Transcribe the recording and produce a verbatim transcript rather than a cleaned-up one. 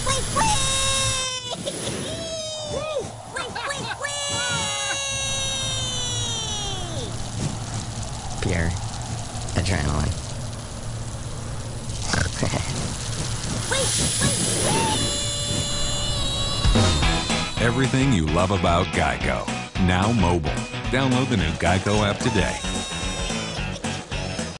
Whee, whee! Whee, whee, whee! Pure adrenaline. Everything you love about GEICO. Now mobile. Download the new GEICO app today.